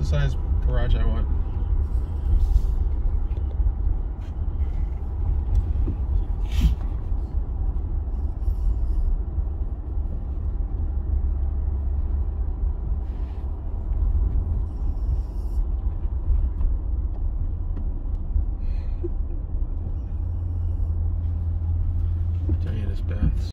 size garage I want. I tell you, this bath's